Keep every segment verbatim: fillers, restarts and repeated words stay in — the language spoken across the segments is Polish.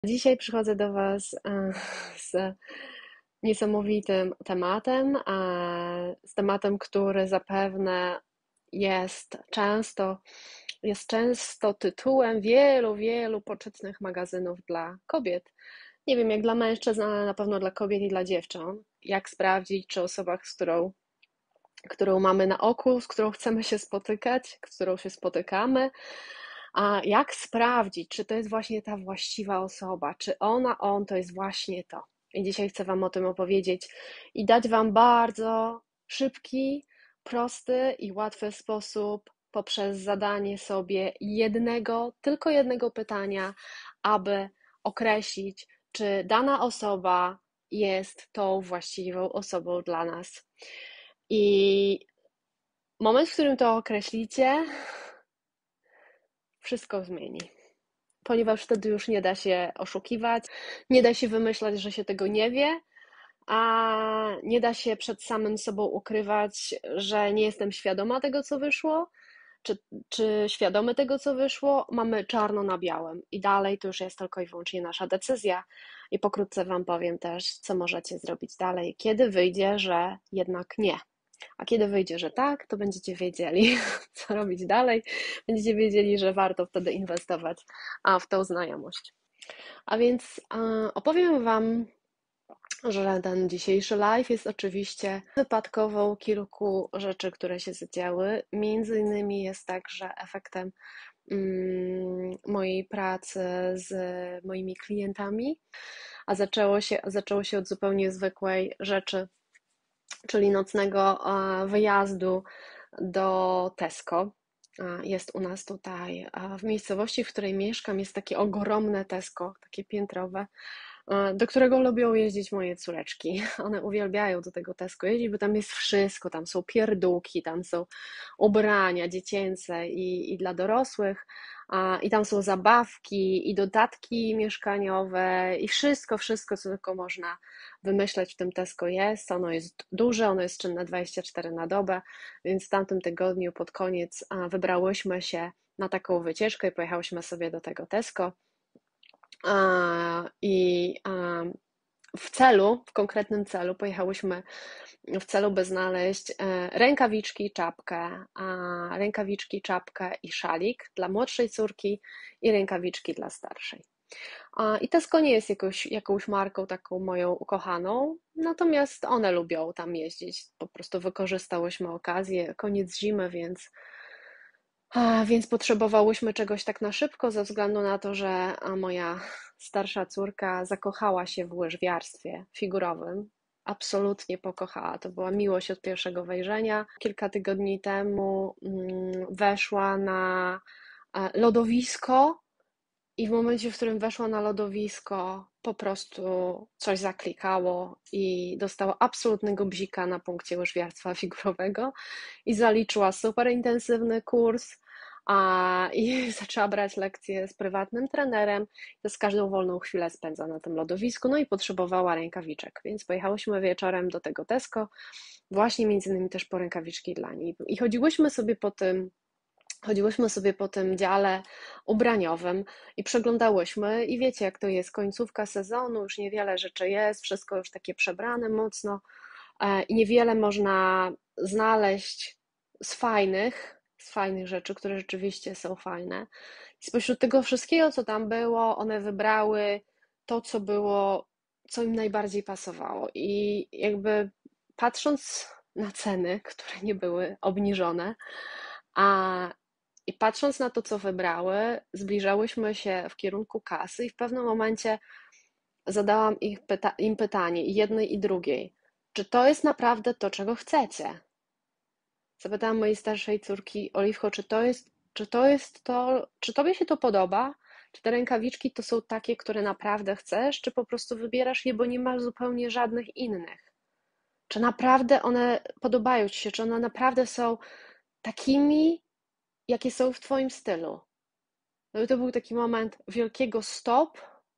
Dzisiaj przychodzę do Was e, z niesamowitym tematem, e, z tematem, który zapewne jest często, jest często tytułem wielu, wielu poczytnych magazynów dla kobiet. Nie wiem, jak dla mężczyzn, ale na pewno dla kobiet i dla dziewcząt. Jak sprawdzić, czy osoba, z którą, którą mamy na oku, z którą chcemy się spotykać, z którą się spotykamy, a jak sprawdzić, czy to jest właśnie ta właściwa osoba, czy ona, on to jest właśnie to. I dzisiaj chcę Wam o tym opowiedzieć i dać Wam bardzo szybki, prosty i łatwy sposób poprzez zadanie sobie jednego, tylko jednego pytania, aby określić, czy dana osoba jest tą właściwą osobą dla nas. I moment, w którym to określicie, wszystko zmieni. Ponieważ wtedy już nie da się oszukiwać, nie da się wymyślać, że się tego nie wie, a nie da się przed samym sobą ukrywać, że nie jestem świadoma tego, co wyszło, czy, czy świadomy tego, co wyszło. Mamy czarno na białym i dalej to już jest tylko i wyłącznie nasza decyzja. I pokrótce Wam powiem też, co możecie zrobić dalej, kiedy wyjdzie, że jednak nie. A kiedy wyjdzie, że tak, to będziecie wiedzieli, co robić dalej. Będziecie wiedzieli, że warto wtedy inwestować w tą znajomość. A więc opowiem Wam, że ten dzisiejszy live jest oczywiście wypadkową kilku rzeczy, które się zadziały. Między innymi jest także efektem mojej pracy z moimi klientami, a zaczęło się, zaczęło się od zupełnie zwykłej rzeczy, czyli nocnego wyjazdu do Tesco. Jest u nas tutaj w miejscowości, w której mieszkam, jest takie ogromne Tesco, takie piętrowe, do którego lubią jeździć moje córeczki. One uwielbiają do tego Tesco jeździć, bo tam jest wszystko, tam są pierdółki, tam są ubrania dziecięce i, i dla dorosłych, i tam są zabawki i dodatki mieszkaniowe i wszystko, wszystko, co tylko można wymyśleć w tym Tesco jest. Ono jest duże, ono jest czynne dwadzieścia cztery na dobę, więc w tamtym tygodniu pod koniec wybrałyśmy się na taką wycieczkę i pojechałyśmy sobie do tego Tesco. I w celu, w konkretnym celu pojechałyśmy w celu, by znaleźć rękawiczki, czapkę, rękawiczki, czapkę i szalik dla młodszej córki i rękawiczki dla starszej. I Tesco nie jest jakąś, jakąś marką taką moją ukochaną, natomiast one lubią tam jeździć. Po prostu wykorzystałyśmy okazję, koniec zimy, więc Więc potrzebowałyśmy czegoś tak na szybko, ze względu na to, że moja starsza córka zakochała się w łyżwiarstwie figurowym. Absolutnie pokochała. To była miłość od pierwszego wejrzenia. Kilka tygodni temu weszła na lodowisko i w momencie, w którym weszła na lodowisko, po prostu coś zaklikało i dostała absolutnego bzika na punkcie łyżwiarstwa figurowego i zaliczyła super intensywny kurs a, i zaczęła brać lekcje z prywatnym trenerem. To z każdą wolną chwilę spędza na tym lodowisku, no i potrzebowała rękawiczek, więc pojechałyśmy wieczorem do tego Tesco, właśnie między innymi też po rękawiczki dla niej. I chodziłyśmy sobie po tym Chodziłyśmy sobie po tym dziale ubraniowym i przeglądałyśmy i wiecie, jak to jest, końcówka sezonu, już niewiele rzeczy jest, wszystko już takie przebrane mocno i niewiele można znaleźć z fajnych, z fajnych rzeczy, które rzeczywiście są fajne. I spośród tego wszystkiego, co tam było, one wybrały to, co było, co im najbardziej pasowało. I jakby patrząc na ceny, które nie były obniżone, a i patrząc na to, co wybrały, zbliżałyśmy się w kierunku kasy i w pewnym momencie zadałam ich pyta- im pytanie, i jednej i drugiej, czy to jest naprawdę to, czego chcecie? Zapytałam mojej starszej córki, Oliwko, czy to jest, czy to jest to, czy tobie się to podoba? Czy te rękawiczki to są takie, które naprawdę chcesz, czy po prostu wybierasz je, bo nie masz zupełnie żadnych innych? Czy naprawdę one podobają ci się? Czy one naprawdę są takimi, jakie są w twoim stylu? No i to był taki moment wielkiego stop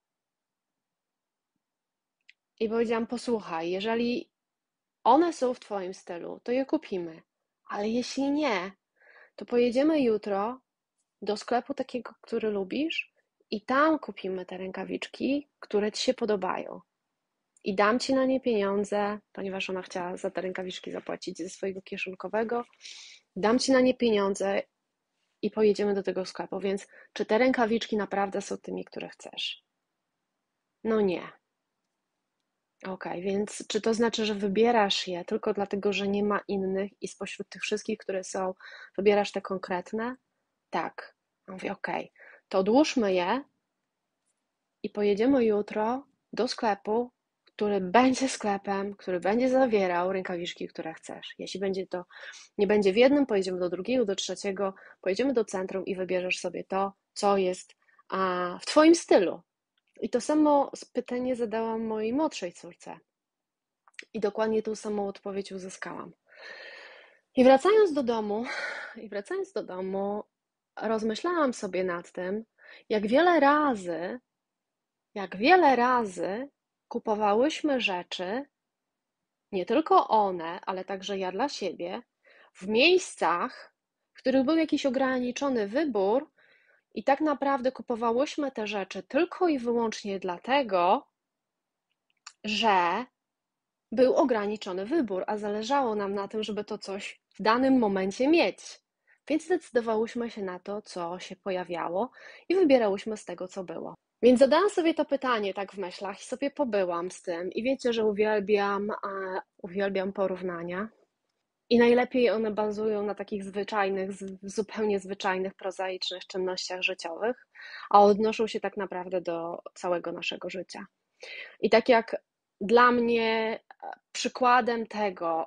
i powiedziałam, posłuchaj, jeżeli one są w twoim stylu, to je kupimy, ale jeśli nie, to pojedziemy jutro do sklepu takiego, który lubisz i tam kupimy te rękawiczki, które Ci się podobają. I dam Ci na nie pieniądze, ponieważ ona chciała za te rękawiczki zapłacić ze swojego kieszonkowego. Dam Ci na nie pieniądze i pojedziemy do tego sklepu. Więc czy te rękawiczki naprawdę są tymi, które chcesz? No nie. Ok, więc czy to znaczy, że wybierasz je tylko dlatego, że nie ma innych i spośród tych wszystkich, które są, wybierasz te konkretne? Tak. Mówię, ok, to odłóżmy je i pojedziemy jutro do sklepu, który będzie sklepem, który będzie zawierał rękawiczki, które chcesz. Jeśli będzie to, nie będzie w jednym, pojedziemy do drugiego, do trzeciego, pojedziemy do centrum i wybierzesz sobie to, co jest w Twoim stylu. I to samo pytanie zadałam mojej młodszej córce. I dokładnie tą samą odpowiedź uzyskałam. I wracając do domu, i wracając do domu, rozmyślałam sobie nad tym, jak wiele razy, jak wiele razy kupowałyśmy rzeczy, nie tylko one, ale także ja dla siebie, w miejscach, w których był jakiś ograniczony wybór i tak naprawdę kupowałyśmy te rzeczy tylko i wyłącznie dlatego, że był ograniczony wybór, a zależało nam na tym, żeby to coś w danym momencie mieć. Więc zdecydowałyśmy się na to, co się pojawiało i wybierałyśmy z tego, co było. Więc zadałam sobie to pytanie tak w myślach i sobie pobyłam z tym i wiecie, że uwielbiam, uwielbiam porównania i najlepiej one bazują na takich zwyczajnych, zupełnie zwyczajnych, prozaicznych czynnościach życiowych, a odnoszą się tak naprawdę do całego naszego życia. I tak jak dla mnie przykładem tego,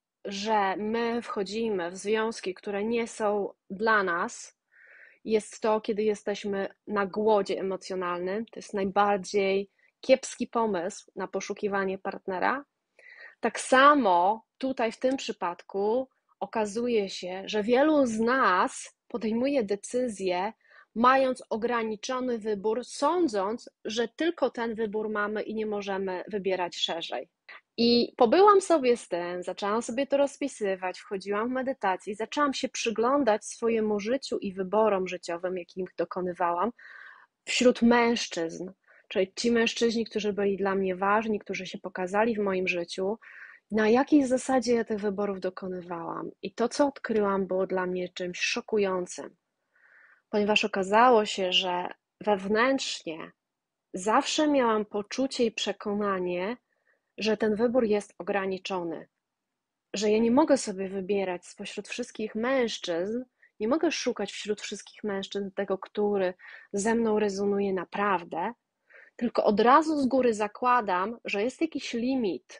że my wchodzimy w związki, które nie są dla nas, jest to, kiedy jesteśmy na głodzie emocjonalnym. To jest najbardziej kiepski pomysł na poszukiwanie partnera. Tak samo tutaj w tym przypadku okazuje się, że wielu z nas podejmuje decyzje, mając ograniczony wybór, sądząc, że tylko ten wybór mamy i nie możemy wybierać szerzej. I pobyłam sobie z tym, zaczęłam sobie to rozpisywać, wchodziłam w medytację, zaczęłam się przyglądać swojemu życiu i wyborom życiowym, jakich dokonywałam wśród mężczyzn, czyli ci mężczyźni, którzy byli dla mnie ważni, którzy się pokazali w moim życiu, na jakiej zasadzie ja tych wyborów dokonywałam. I to, co odkryłam, było dla mnie czymś szokującym, ponieważ okazało się, że wewnętrznie zawsze miałam poczucie i przekonanie, że ten wybór jest ograniczony, że ja nie mogę sobie wybierać spośród wszystkich mężczyzn, nie mogę szukać wśród wszystkich mężczyzn tego, który ze mną rezonuje naprawdę, tylko od razu z góry zakładam, że jest jakiś limit,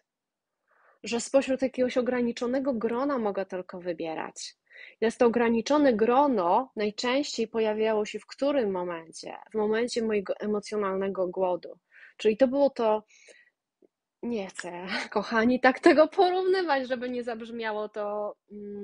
że spośród jakiegoś ograniczonego grona mogę tylko wybierać. Jest to ograniczone grono najczęściej pojawiało się w którym momencie? W momencie mojego emocjonalnego głodu. Czyli to było to, nie chcę, kochani, tak tego porównywać, żeby nie zabrzmiało to,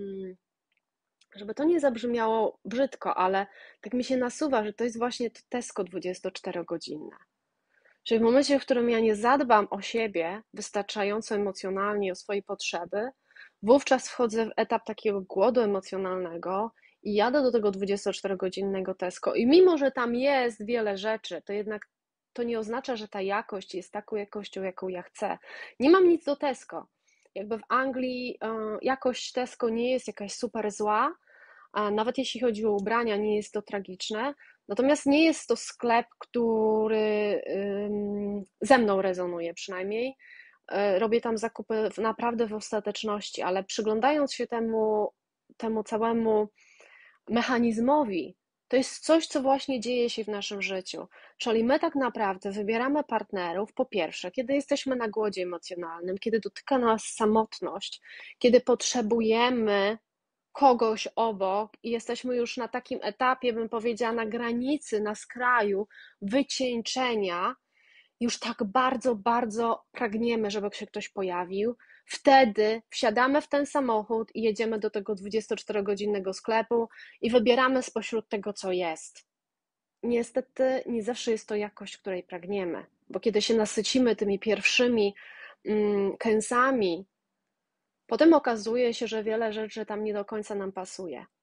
żeby to nie zabrzmiało brzydko, ale tak mi się nasuwa, że to jest właśnie to Tesco dwudziestoczterogodzinne. Czyli w momencie, w którym ja nie zadbam o siebie wystarczająco emocjonalnie, o swoje potrzeby, wówczas wchodzę w etap takiego głodu emocjonalnego i jadę do tego dwudziestoczterogodzinnego Tesco i mimo, że tam jest wiele rzeczy, to jednak to nie oznacza, że ta jakość jest taką jakością, jaką ja chcę. Nie mam nic do Tesco. Jakby w Anglii jakość Tesco nie jest jakaś super zła, a nawet jeśli chodzi o ubrania, nie jest to tragiczne. Natomiast nie jest to sklep, który ze mną rezonuje przynajmniej. Robię tam zakupy naprawdę w ostateczności, ale przyglądając się temu, temu całemu mechanizmowi, to jest coś, co właśnie dzieje się w naszym życiu. Czyli my tak naprawdę wybieramy partnerów, po pierwsze, kiedy jesteśmy na głodzie emocjonalnym, kiedy dotyka nas samotność, kiedy potrzebujemy kogoś obok i jesteśmy już na takim etapie, bym powiedziała, na granicy, na skraju wycieńczenia, już tak bardzo, bardzo pragniemy, żeby się ktoś pojawił, wtedy wsiadamy w ten samochód i jedziemy do tego dwudziestoczterogodzinnego sklepu i wybieramy spośród tego, co jest. Niestety nie zawsze jest to jakość, której pragniemy, bo kiedy się nasycimy tymi pierwszymi mm, kęsami, potem okazuje się, że wiele rzeczy tam nie do końca nam pasuje.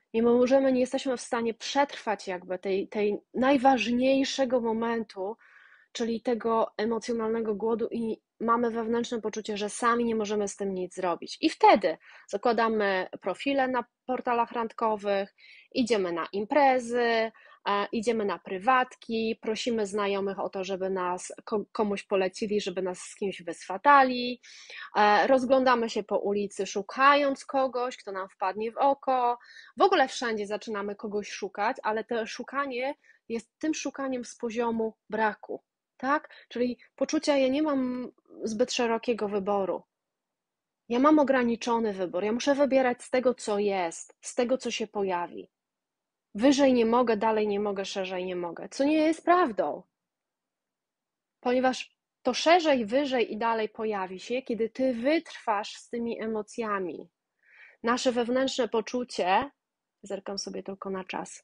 Nie możemy, nie jesteśmy w stanie przetrwać jakby tej, tej najważniejszego momentu, czyli tego emocjonalnego głodu i mamy wewnętrzne poczucie, że sami nie możemy z tym nic zrobić. I wtedy zakładamy profile na portalach randkowych, idziemy na imprezy, idziemy na prywatki, prosimy znajomych o to, żeby nas komuś polecili, żeby nas z kimś wyswatali, rozglądamy się po ulicy, szukając kogoś, kto nam wpadnie w oko. W ogóle wszędzie zaczynamy kogoś szukać, ale to szukanie jest tym szukaniem z poziomu braku, tak? Czyli poczucia, ja nie mam zbyt szerokiego wyboru. Ja mam ograniczony wybór, ja muszę wybierać z tego, co jest, z tego, co się pojawi. Wyżej nie mogę, dalej nie mogę, szerzej nie mogę, co nie jest prawdą. Ponieważ to szerzej, wyżej i dalej pojawi się, kiedy ty wytrwasz z tymi emocjami. Nasze wewnętrzne poczucie, zerkam sobie tylko na czas,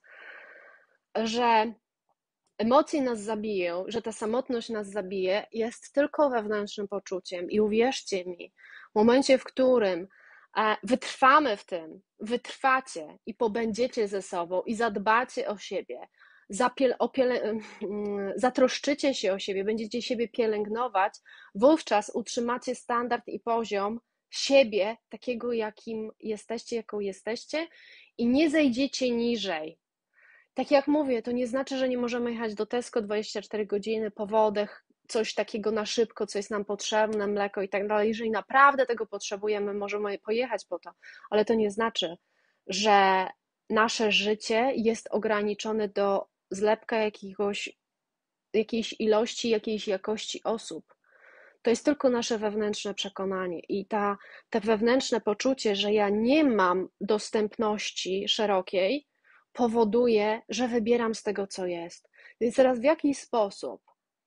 że emocje nas zabiją, że ta samotność nas zabije, jest tylko wewnętrznym poczuciem. I uwierzcie mi, w momencie, w którym wytrwamy w tym, wytrwacie i pobędziecie ze sobą i zadbacie o siebie, zapiel, opiele, zatroszczycie się o siebie, będziecie siebie pielęgnować, wówczas utrzymacie standard i poziom siebie, takiego jakim jesteście, jaką jesteście i nie zejdziecie niżej. Tak jak mówię, to nie znaczy, że nie możemy jechać do Tesco dwadzieścia cztery godziny po wodach, coś takiego na szybko, co jest nam potrzebne, mleko i tak dalej. Jeżeli naprawdę tego potrzebujemy, możemy pojechać po to, ale to nie znaczy, że nasze życie jest ograniczone do zlepka jakiegoś, jakiejś ilości, jakiejś jakości osób. To jest tylko nasze wewnętrzne przekonanie i ta, te wewnętrzne poczucie, że ja nie mam dostępności szerokiej, powoduje, że wybieram z tego, co jest. Więc teraz w jaki sposób?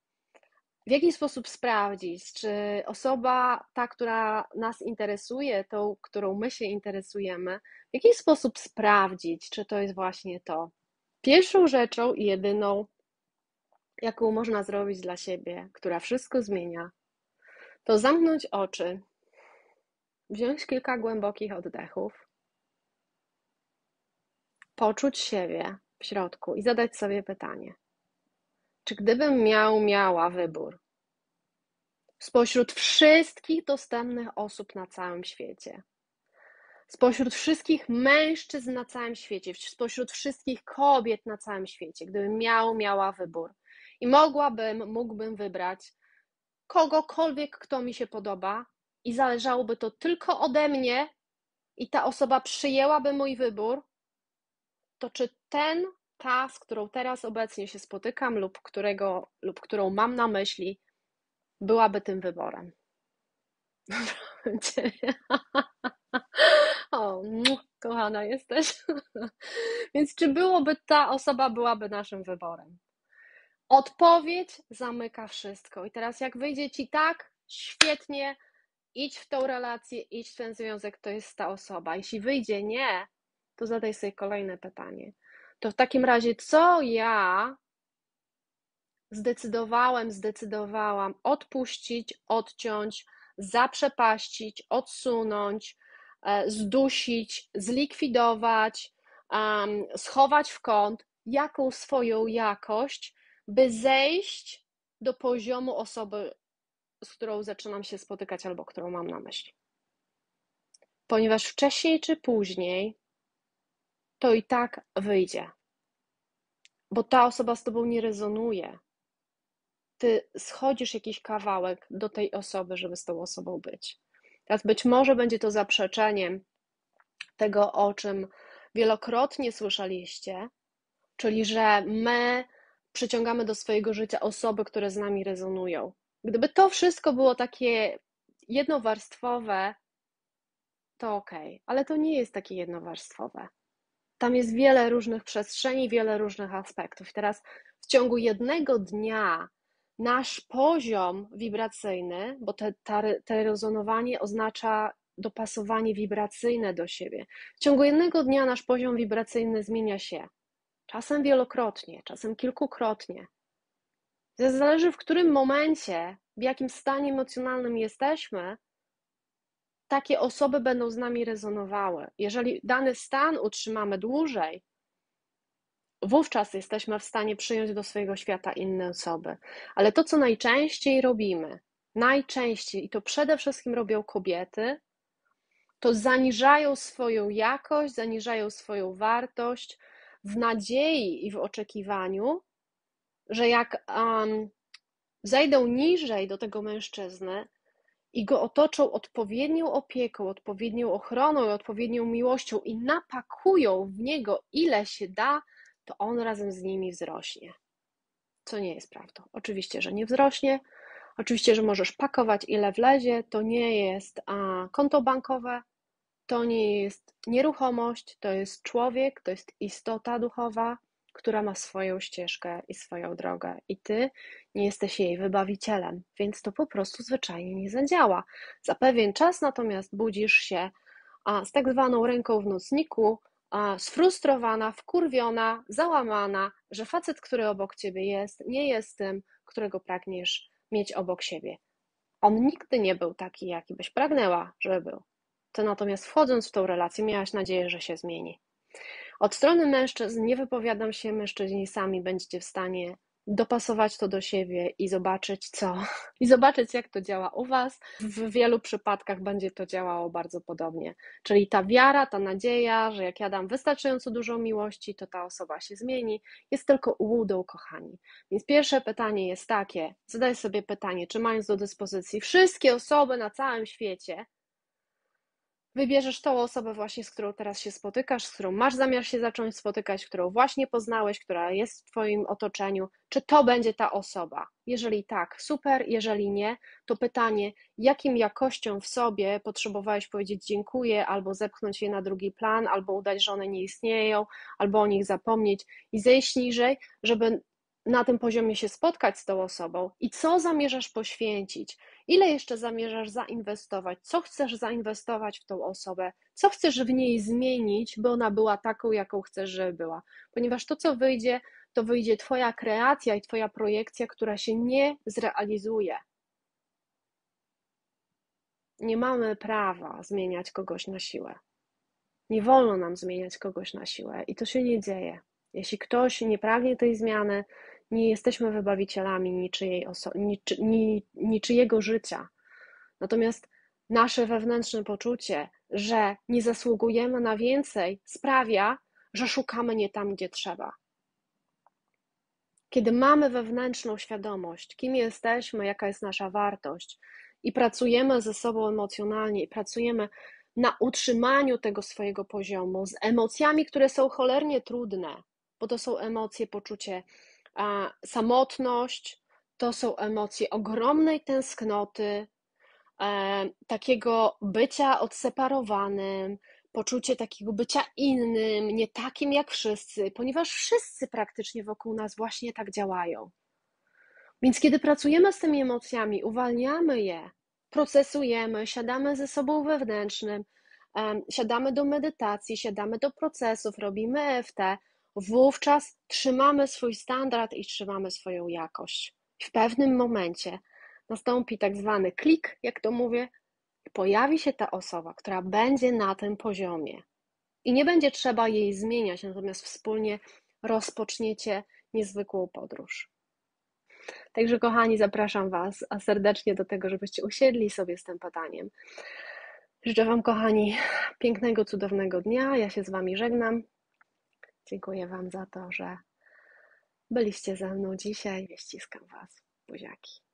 W jaki sposób sprawdzić, czy osoba, ta, która nas interesuje, tą, którą my się interesujemy, w jaki sposób sprawdzić, czy to jest właśnie to? Pierwszą rzeczą i jedyną, jaką można zrobić dla siebie, która wszystko zmienia, to zamknąć oczy, wziąć kilka głębokich oddechów, poczuć siebie w środku i zadać sobie pytanie, czy gdybym miał, miała wybór spośród wszystkich dostępnych osób na całym świecie, spośród wszystkich mężczyzn na całym świecie, spośród wszystkich kobiet na całym świecie, gdybym miał, miała wybór i mogłabym, mógłbym wybrać kogokolwiek, kto mi się podoba i zależałoby to tylko ode mnie i ta osoba przyjęłaby mój wybór, to czy ten, ta, z którą teraz obecnie się spotykam lub, którego, lub którą mam na myśli, byłaby tym wyborem? O, kochana jesteś. Więc czy byłoby ta osoba byłaby naszym wyborem? Odpowiedź zamyka wszystko. I teraz jak wyjdzie ci tak, świetnie, idź w tą relację, idź w ten związek, to jest ta osoba. Jeśli wyjdzie nie, to zadaj sobie kolejne pytanie. To w takim razie, co ja zdecydowałem, zdecydowałam odpuścić, odciąć, zaprzepaścić, odsunąć, zdusić, zlikwidować, um, schować w kąt, jaką swoją jakość, by zejść do poziomu osoby, z którą zaczynam się spotykać albo którą mam na myśli. Ponieważ wcześniej czy później to i tak wyjdzie, bo ta osoba z tobą nie rezonuje. Ty schodzisz jakiś kawałek do tej osoby, żeby z tą osobą być. Teraz być może będzie to zaprzeczeniem tego, o czym wielokrotnie słyszeliście, czyli że my przyciągamy do swojego życia osoby, które z nami rezonują. Gdyby to wszystko było takie jednowarstwowe, to okej, ale to nie jest takie jednowarstwowe. Tam jest wiele różnych przestrzeni, wiele różnych aspektów. I teraz w ciągu jednego dnia nasz poziom wibracyjny, bo te, ta, te rezonowanie oznacza dopasowanie wibracyjne do siebie. W ciągu jednego dnia nasz poziom wibracyjny zmienia się. Czasem wielokrotnie, czasem kilkukrotnie. Zależy, w którym momencie, w jakim stanie emocjonalnym jesteśmy, takie osoby będą z nami rezonowały. Jeżeli dany stan utrzymamy dłużej, wówczas jesteśmy w stanie przyjąć do swojego świata inne osoby. Ale to, co najczęściej robimy, najczęściej, i to przede wszystkim robią kobiety, to zaniżają swoją jakość, zaniżają swoją wartość w nadziei i w oczekiwaniu, że jak um, zejdą niżej do tego mężczyzny i go otoczą odpowiednią opieką, odpowiednią ochroną i odpowiednią miłością i napakują w niego ile się da, to on razem z nimi wzrośnie. Co nie jest prawdą. Oczywiście, że nie wzrośnie. Oczywiście, że możesz pakować ile wlezie. To nie jest a, konto bankowe, to nie jest nieruchomość, to jest człowiek, to jest istota duchowa, która ma swoją ścieżkę i swoją drogę i ty nie jesteś jej wybawicielem, więc to po prostu zwyczajnie nie zadziała. Za pewien czas natomiast budzisz się z tak zwaną ręką w nocniku, sfrustrowana, wkurwiona, załamana, że facet, który obok ciebie jest, nie jest tym, którego pragniesz mieć obok siebie. On nigdy nie był taki, jaki byś pragnęła, żeby był. Ty natomiast wchodząc w tą relację miałaś nadzieję, że się zmieni. Od strony mężczyzn nie wypowiadam się, mężczyźni sami będziecie w stanie dopasować to do siebie i zobaczyć co, i zobaczyć jak to działa u was. W wielu przypadkach będzie to działało bardzo podobnie, czyli ta wiara, ta nadzieja, że jak ja dam wystarczająco dużo miłości, to ta osoba się zmieni, jest tylko ułudą, kochani. Więc pierwsze pytanie jest takie, zadaj sobie pytanie, czy mając do dyspozycji wszystkie osoby na całym świecie, wybierzesz tą osobę właśnie, z którą teraz się spotykasz, z którą masz zamiar się zacząć spotykać, którą właśnie poznałeś, która jest w twoim otoczeniu, czy to będzie ta osoba? Jeżeli tak, super, jeżeli nie, to pytanie, jakim jakością w sobie potrzebowałeś powiedzieć dziękuję, albo zepchnąć je na drugi plan, albo udać, że one nie istnieją, albo o nich zapomnieć i zejść niżej, żeby na tym poziomie się spotkać z tą osobą i co zamierzasz poświęcić, ile jeszcze zamierzasz zainwestować, co chcesz zainwestować w tą osobę, co chcesz w niej zmienić, by ona była taką, jaką chcesz, żeby była. Ponieważ to, co wyjdzie, to wyjdzie twoja kreacja i twoja projekcja, która się nie zrealizuje. Nie mamy prawa zmieniać kogoś na siłę. Nie wolno nam zmieniać kogoś na siłę i to się nie dzieje. Jeśli ktoś nie pragnie tej zmiany, nie jesteśmy wybawicielami niczyjej oso- niczy- ni- niczyjego życia. Natomiast nasze wewnętrzne poczucie, że nie zasługujemy na więcej, sprawia, że szukamy nie tam, gdzie trzeba. Kiedy mamy wewnętrzną świadomość, kim jesteśmy, jaka jest nasza wartość i pracujemy ze sobą emocjonalnie i pracujemy na utrzymaniu tego swojego poziomu z emocjami, które są cholernie trudne, bo to są emocje, poczucie a, samotność, to są emocje ogromnej tęsknoty, e, takiego bycia odseparowanym, poczucie takiego bycia innym, nie takim jak wszyscy, ponieważ wszyscy praktycznie wokół nas właśnie tak działają. Więc kiedy pracujemy z tymi emocjami, uwalniamy je, procesujemy, siadamy ze sobą wewnętrznym, siadamy do medytacji, siadamy do procesów, robimy E F T, wówczas trzymamy swój standard i trzymamy swoją jakość. W pewnym momencie nastąpi tak zwany klik, jak to mówię, i pojawi się ta osoba, która będzie na tym poziomie. I nie będzie trzeba jej zmieniać, natomiast wspólnie rozpoczniecie niezwykłą podróż. Także kochani, zapraszam Was serdecznie do tego, żebyście usiedli sobie z tym pytaniem. Życzę Wam, kochani, pięknego, cudownego dnia. Ja się z Wami żegnam. Dziękuję Wam za to, że byliście ze mną dzisiaj. Ściskam Was. Buziaki.